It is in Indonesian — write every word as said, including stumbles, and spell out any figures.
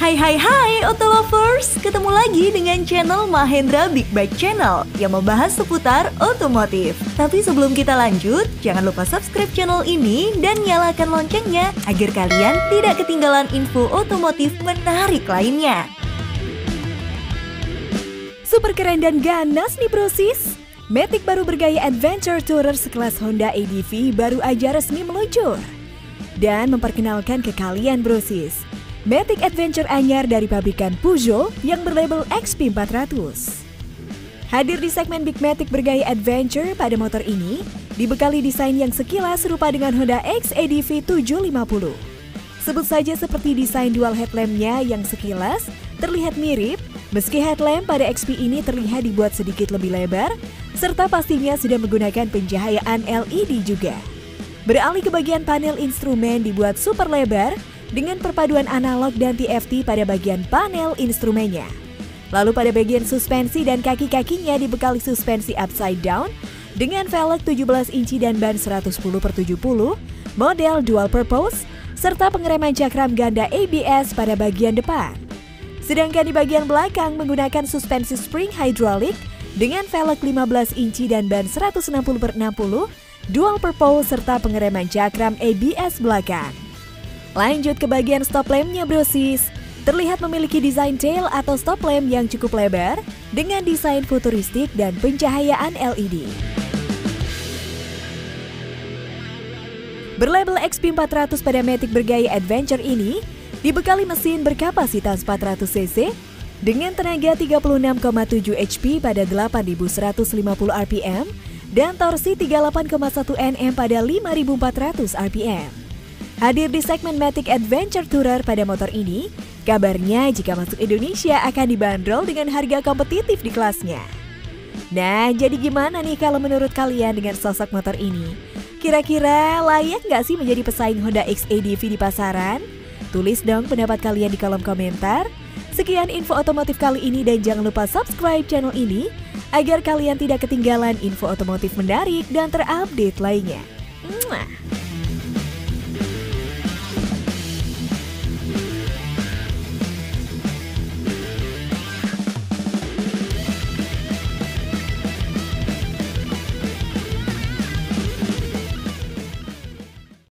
Hai hai hai Auto Lovers, ketemu lagi dengan channel Mahendra Big Bike Channel yang membahas seputar otomotif. Tapi sebelum kita lanjut, jangan lupa subscribe channel ini dan nyalakan loncengnya agar kalian tidak ketinggalan info otomotif menarik lainnya. Super keren dan ganas nih brosis. Matic baru bergaya adventure tourer sekelas Honda A D V baru aja resmi meluncur dan memperkenalkan ke kalian brosis. Matic Adventure anyar dari pabrikan Peugeot yang berlabel X P empat ratus. Hadir di segmen Big Matic bergaya adventure, pada motor ini dibekali desain yang sekilas serupa dengan Honda X A D V tujuh lima puluh. Sebut saja seperti desain dual headlampnya yang sekilas terlihat mirip, meski headlamp pada X P ini terlihat dibuat sedikit lebih lebar, serta pastinya sudah menggunakan pencahayaan L E D juga. Beralih ke bagian panel instrumen dibuat super lebar, dengan perpaduan analog dan T F T pada bagian panel instrumennya. Lalu pada bagian suspensi dan kaki-kakinya dibekali suspensi upside down dengan velg tujuh belas inci dan ban seratus sepuluh per tujuh puluh, model dual purpose, serta pengereman cakram ganda A B S pada bagian depan. Sedangkan di bagian belakang menggunakan suspensi spring hydraulic dengan velg lima belas inci dan ban seratus enam puluh per enam puluh, dual purpose, serta pengereman cakram A B S belakang. Lanjut ke bagian stop lampnya brosis. Terlihat memiliki desain tail atau stop lamp yang cukup lebar dengan desain futuristik dan pencahayaan L E D. Berlabel X P empat ratus pada Matic bergaya adventure ini dibekali mesin berkapasitas empat ratus cc dengan tenaga tiga puluh enam koma tujuh H P pada delapan ribu seratus lima puluh R P M dan torsi tiga puluh delapan koma satu Nm pada lima ribu empat ratus R P M. Hadir di segmen Matic Adventure Tourer pada motor ini, kabarnya jika masuk Indonesia akan dibanderol dengan harga kompetitif di kelasnya. Nah, jadi gimana nih kalau menurut kalian dengan sosok motor ini? Kira-kira layak nggak sih menjadi pesaing Honda X A D V di pasaran? Tulis dong pendapat kalian di kolom komentar. Sekian info otomotif kali ini dan jangan lupa subscribe channel ini agar kalian tidak ketinggalan info otomotif menarik dan terupdate lainnya. Mwah.